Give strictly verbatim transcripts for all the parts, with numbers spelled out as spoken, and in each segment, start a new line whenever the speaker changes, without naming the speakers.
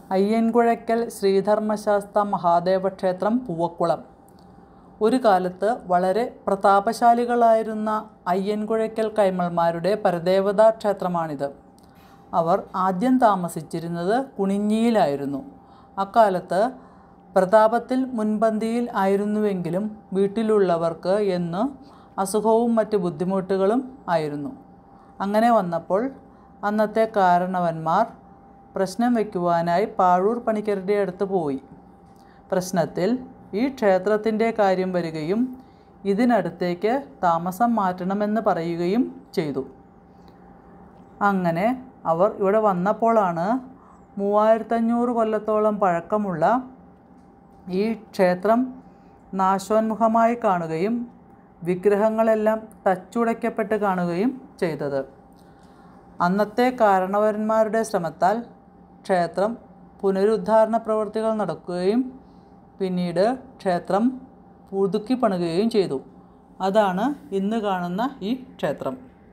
അയ്യൻകുഴയ്ക്കൽ ശ്രീധർമ്മശാസ്ത മഹാദേവ ക്ഷേത്രം പൂവക്കുളം. ഒരു കാലത്ത് വളരെ പ്രതാപശാലികളായിരുന്ന അയ്യൻകുഴയ്ക്കൽ കൈമൾമാരുടെ പരദേവതാ ക്ഷേത്രമാണിത്. അവർ ആദ്യം താമസിച്ചിരുന്നത് കുണിഞ്ഞിയിലായിരുന്നു. അക്കാലത്ത് പ്രതാപത്തിൽ മുൻപന്തിയിൽ ആയിരുന്നുവെങ്കിലും വീട്ടിലുള്ളവർക്ക് എന്ന് അസുഖവും മറ്റ് ബുദ്ധിമുട്ടുകളും ആയിരുന്നു. അങ്ങനെ വന്നപ്പോൾ അന്നത്തെ കാരണവന്മാർ പ്രശ്നം വയ്ക്കുവാനായി പാഴൂർ പണിക്കരുടെ അടുത്ത് പോയി. പ്രശ്നത്തിൽ ഈ ക്ഷേത്രത്തിൻ്റെ കാര്യം വരികയും ഇതിനടുത്തേക്ക് താമസം മാറ്റണമെന്ന് പറയുകയും ചെയ്തു. അങ്ങനെ അവർ ഇവിടെ വന്നപ്പോഴാണ് മൂവായിരത്തഞ്ഞൂറ് കൊല്ലത്തോളം പഴക്കമുള്ള ഈ ക്ഷേത്രം നാശോന്മുഖമായി കാണുകയും വിഗ്രഹങ്ങളെല്ലാം തച്ചുടയ്ക്കപ്പെട്ട് കാണുകയും ചെയ്തത്. അന്നത്തെ കാരണവന്മാരുടെ ശ്രമത്താൽ ക്ഷേത്രം പുനരുദ്ധാരണ പ്രവൃത്തികൾ നടക്കുകയും പിന്നീട് ക്ഷേത്രം പുതുക്കി പണിയുകയും ചെയ്തു. അതാണ് ഇന്ന് കാണുന്ന ഈ ക്ഷേത്രം.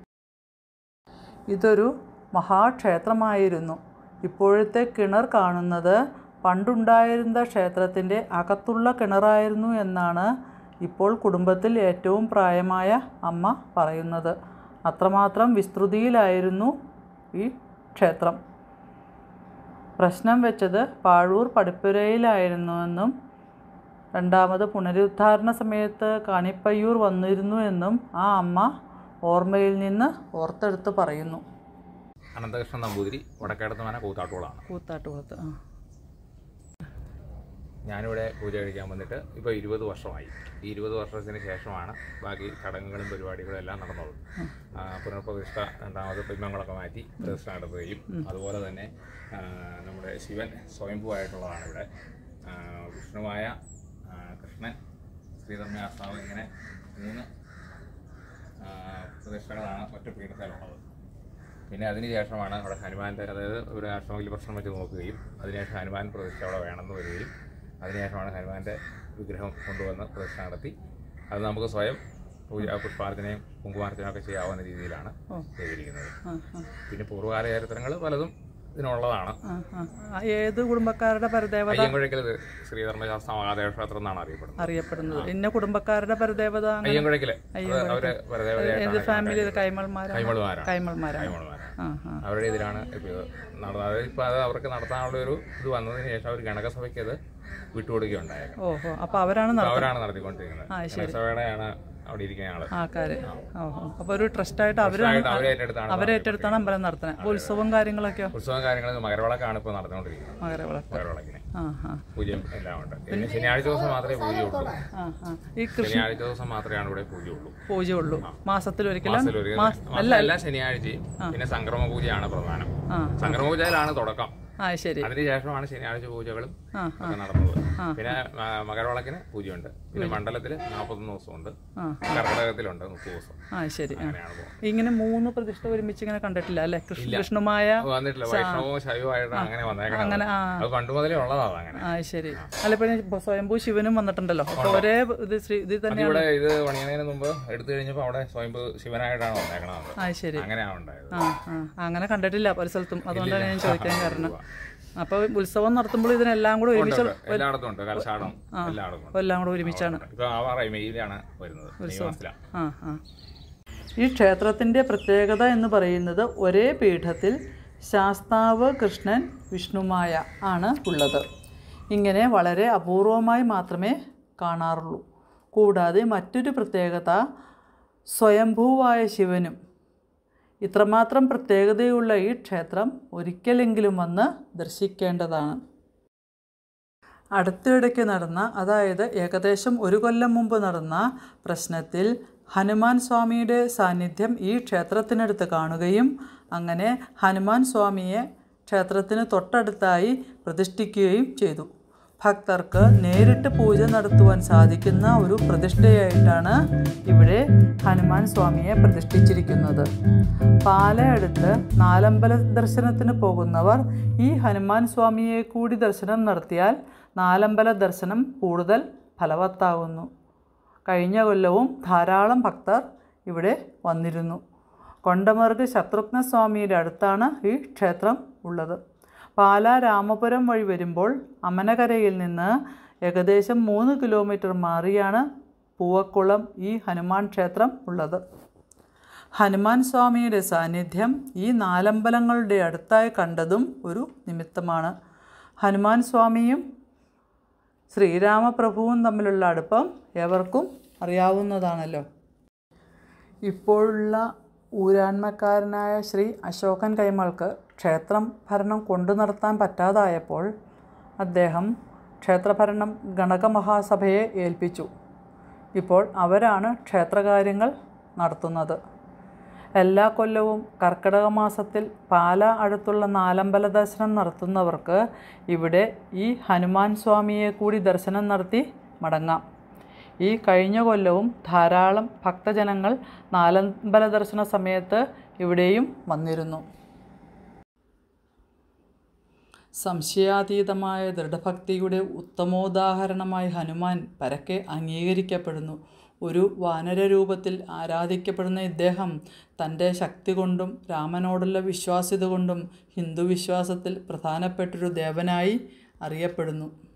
ഇതൊരു മഹാക്ഷേത്രമായിരുന്നു. ഇപ്പോഴത്തെ കിണർ കാണുന്നത് പണ്ടുണ്ടായിരുന്ന ക്ഷേത്രത്തിൻ്റെ അകത്തുള്ള കിണറായിരുന്നു എന്നാണ് ഇപ്പോൾ കുടുംബത്തിൽ ഏറ്റവും പ്രായമായ അമ്മ പറയുന്നത്. അത്രമാത്രം വിസ്തൃതിയിലായിരുന്നു ഈ ക്ഷേത്രം. പ്രശ്നം വെച്ചത് പാഴൂർ പടിപ്പുരയിലായിരുന്നുവെന്നും രണ്ടാമത് പുനരുദ്ധാരണ സമയത്ത് കാണിപ്പയ്യൂർ വന്നിരുന്നു എന്നും ആ അമ്മ ഓർമ്മയിൽ നിന്ന് ഓർത്തെടുത്ത് പറയുന്നു.
അനന്തകൃഷ്ണൻ നമ്പൂതിരി, വടക്കേടത്തുമന കൂത്താട്ടുകുളമാണ്.
കൂത്താട്ടുകുളത്ത് ആ
ഞാനിവിടെ പൂജ കഴിക്കാൻ വന്നിട്ട് ഇപ്പോൾ ഇരുപത് വർഷമായി. ഈ ഇരുപത് വർഷത്തിന് ശേഷമാണ് ബാക്കി ചടങ്ങുകളും പരിപാടികളും എല്ലാം നടന്നത്. പുനർപ്രതിഷ്ഠ രണ്ടാമത് ബിംബങ്ങളൊക്കെ മാറ്റി പ്രതിഷ്ഠ നടത്തുകയും അതുപോലെ തന്നെ നമ്മുടെ ശിവൻ സ്വയംഭൂവായിട്ടുള്ളതാണ് ഇവിടെ. വിഷ്ണുവായ കൃഷ്ണൻ, ശ്രീധർമ്മശാസ്താവ്, ഇങ്ങനെ മൂന്ന് പ്രതിഷ്ഠകളാണ് ഒറ്റ പീഠത്തിലുള്ളത്. പിന്നെ അതിനുശേഷമാണ് അവിടെ ഹനുമാൻ്റെ, അതായത് ഒരു ആശ്രമത്തിൽ പ്രശ്നം വെച്ച് നോക്കുകയും അതിനുശേഷം ഹനുമാൻ പ്രതിഷ്ഠ അവിടെ വേണമെന്ന് വരികയും അതിനുശേഷമാണ് ഹനുമാൻ്റെ വിഗ്രഹം കൊണ്ടുവന്ന് പ്രതിഷ്ഠ നടത്തി. അത് നമുക്ക് സ്വയം പൂജ പുഷ്പാർച്ചനയും കുങ്കുമാർച്ചനയൊക്കെ ചെയ്യാവുന്ന രീതിയിലാണ് ചെയ്തിരിക്കുന്നത്. പിന്നെ പൂർവ്വകാല ചരിത്രങ്ങൾ പലതും ഇതിനുള്ളതാണ്.
ഏത് കുടുംബക്കാരുടെ പരദേവത?
അയ്യൻകുഴയ്ക്കൽ ശ്രീധർമ്മശാസ്ത മഹാദേവ ക്ഷേത്രം എന്നാണ് അറിയപ്പെടുന്നത്.
അറിയപ്പെടുന്നത് ഇന്ന കുടുംബക്കാരുടെ പരദേവത
അയ്യൻകുഴയ്ക്കല് അവര്
ഫാമിലി കൈമൾമാരാണ്.
കൈമൾമാരാണ്
കൈമൾമാരാണ്
അവരുടെ ഇതിലാണ് നടന്നത്. ഇപ്പൊ അത് അവർക്ക് നടത്താനുള്ള ഒരു ഇത് വന്നതിന് ശേഷം അവർ ഗണകസഭയ്ക്ക് അത് വിട്ടുകൊടുക്കുകയുണ്ടായത്.
ഓഹോ, അപ്പൊ അവരാണ്
അവരാണ് നടത്തിക്കൊണ്ടിരിക്കുന്നത്. ഗണകസഭയുടെയാണ് അവിടെ ഇരിക്കുന്ന ആള്.
ആൾക്കാര്. ഓഹോ, അപ്പൊ ഒരു ട്രസ്റ്റായിട്ട് അവരാണ് അവരേറ്റെടുത്താണ് അമ്പലം നടത്തുന്നത്. ഉത്സവം കാര്യങ്ങളൊക്കെ
ഉത്സവം കാര്യങ്ങൾ മകരവിളക്കാണ് ഇപ്പൊ നടന്നുകൊണ്ടിരിക്കുന്നത്.
മകരവിളക്ക്
മകരവിളക്കിന് പൂജയും എല്ലാം ഉണ്ട്. പിന്നെ ശനിയാഴ്ച ദിവസം മാത്രമേ പൂജയുള്ളൂ.
ഈ
ശനിയാഴ്ച ദിവസം മാത്രമാണ് ഇവിടെ പൂജയുള്ളൂ.
പൂജയുള്ളൂ മാസത്തിൽ ഒരിക്കലും.
എല്ലാ ശനിയാഴ്ചയും. പിന്നെ സംക്രമ പൂജയാണ് പ്രധാനം. സംക്രമ പൂജയിലാണ് തുടക്കം. അതിനുശേഷമാണ് ശനിയാഴ്ച പൂജകളും ഒക്കെ നടന്നത്. പിന്നെ മകരവിളക്കിന് പൂജയുണ്ട്. പിന്നെ മണ്ഡലത്തില് നാൽപ്പത്തൊന്ന് ദിവസമുണ്ട്. കർക്കിടകത്തിലുണ്ട് മുപ്പത് ദിവസം.
ആ ശരി. ഇങ്ങനെ മൂന്ന് പ്രതിഷ്ഠ ഒരുമിച്ച് ഇങ്ങനെ കണ്ടിട്ടില്ല അല്ലെ? കൃഷ്ണമായ
വന്നിട്ടില്ല. വൈഷ്ണവോ ശൈവമായിട്ടാണ് അങ്ങനെ വന്നേക്കണം. അത് പണ്ട് മുതലേ ഉള്ളതാണ് അങ്ങനെ.
ആ ശരി. അല്ല, ഇപ്പൊ സ്വയംഭൂ ശിവനും വന്നിട്ടുണ്ടല്ലോ. ഒരേ ഇത് ഇത് തന്നെ
ഇവിടെ ഇത് പണിയുന്നതിന് മുമ്പ് എടുത്തു കഴിഞ്ഞപ്പോ അവിടെ സ്വയംഭൂ ശിവനായിട്ടാണ് വന്നേക്കണത്.
ആ ശരി.
അങ്ങനെയാണ് ഉണ്ടായത്.
ആ അങ്ങനെ കണ്ടിട്ടില്ല പല സ്ഥലത്തും. അതുകൊണ്ടാണ് ഞാൻ ചോദിക്കാൻ കാരണം. അപ്പൊ ഉത്സവം നടത്തുമ്പോൾ ഇതിനെല്ലാം കൂടെ ഒരുമിച്ച്
എല്ലായിടത്തും ഉണ്ട്. കലശാടം
എല്ലാം കൂടെ ഒരുമിച്ചാണ്
ഉത്സവം.
ഈ ക്ഷേത്രത്തിന്റെ പ്രത്യേകത എന്ന് പറയുന്നത് ഒരേ പീഠത്തിൽ ശാസ്താവ്, കൃഷ്ണൻ, വിഷ്ണുമായ ആണ് ഉള്ളത്. ഇങ്ങനെ വളരെ അപൂർവമായി മാത്രമേ കാണാറുള്ളൂ. കൂടാതെ മറ്റൊരു പ്രത്യേകത സ്വയംഭൂവായ ശിവനും. ഇത്രമാത്രം പ്രത്യേകതയുള്ള ഈ ക്ഷേത്രം ഒരിക്കലെങ്കിലും വന്ന് ദർശിക്കേണ്ടതാണ്. അടുത്തിടയ്ക്ക് നടന്ന, അതായത് ഏകദേശം ഒരു കൊല്ലം മുമ്പ് നടന്ന പ്രശ്നത്തിൽ ഹനുമാൻ സ്വാമിയുടെ സാന്നിധ്യം ഈ ക്ഷേത്രത്തിനടുത്ത് കാണുകയും അങ്ങനെ ഹനുമാൻ സ്വാമിയെ ക്ഷേത്രത്തിന് തൊട്ടടുത്തായി പ്രതിഷ്ഠിക്കുകയും ചെയ്തു. ഭക്തർക്ക് നേരിട്ട് പൂജ നടത്തുവാൻ സാധിക്കുന്ന ഒരു പ്രതിഷ്ഠയായിട്ടാണ് ഇവിടെ ഹനുമാൻ സ്വാമിയെ പ്രതിഷ്ഠിച്ചിരിക്കുന്നത്. പാലയടുത്ത് നാലമ്പല ദർശനത്തിന് പോകുന്നവർ ഈ ഹനുമാൻ സ്വാമിയെ കൂടി ദർശനം നടത്തിയാൽ നാലമ്പല ദർശനം കൂടുതൽ ഫലവത്താകുന്നു. കഴിഞ്ഞ കൊല്ലവും ധാരാളം ഭക്തർ ഇവിടെ വന്നിരുന്നു. കൊണ്ടമർഗ് ശത്രുഘ്ന സ്വാമിയുടെ അടുത്താണ് ഈ ക്ഷേത്രം ഉള്ളത്. പാലാ രാമപുരം വഴി വരുമ്പോൾ അമനകരയിൽ നിന്ന് ഏകദേശം മൂന്ന് കിലോമീറ്റർ മാറിയാണ് പൂവക്കുളം ഈ ഹനുമാൻ ക്ഷേത്രം ഉള്ളത്. ഹനുമാൻ സ്വാമിയുടെ സാന്നിധ്യം ഈ നാലമ്പലങ്ങളുടെ അടുത്തായി കണ്ടതും ഒരു നിമിത്തമാണ്. ഹനുമാൻ സ്വാമിയും ശ്രീരാമപ്രഭുവും തമ്മിലുള്ള അടുപ്പം ഏവർക്കും അറിയാവുന്നതാണല്ലോ. ഇപ്പോഴുള്ള ഊരാൺമക്കാരനായ ശ്രീ അശോകൻ കൈമൾക്ക് ക്ഷേത്രം ഭരണം കൊണ്ടു നടത്താൻ പറ്റാതായപ്പോൾ അദ്ദേഹം ക്ഷേത്രഭരണം ഗണകമഹാസഭയെ ഏൽപ്പിച്ചു. ഇപ്പോൾ അവരാണ് ക്ഷേത്രകാര്യങ്ങൾ നടത്തുന്നത്. എല്ലാ കൊല്ലവും കർക്കിടക മാസത്തിൽ പാലാ അടുത്തുള്ള നാലമ്പല ദർശനം നടത്തുന്നവർക്ക് ഇവിടെ ഈ ഹനുമാൻ സ്വാമിയെ കൂടി ദർശനം നടത്തി മടങ്ങാം. ഈ കഴിഞ്ഞ കൊല്ലവും ധാരാളം ഭക്തജനങ്ങൾ നാലമ്പല ദർശന സമയത്ത് ഇവിടെയും വന്നിരുന്നു. സംശയാതീതമായ ദൃഢഭക്തിയുടെ ഉത്തമോദാഹരണമായി ഹനുമാൻ പരക്കെ അംഗീകരിക്കപ്പെടുന്നു. ഒരു വാനരരൂപത്തിൽ ആരാധിക്കപ്പെടുന്ന ഇദ്ദേഹം തൻ്റെ ശക്തി കൊണ്ടും രാമനോടുള്ള വിശ്വാസ്യത കൊണ്ടും ഹിന്ദു വിശ്വാസത്തിൽ പ്രധാനപ്പെട്ടൊരു ദേവനായി അറിയപ്പെടുന്നു.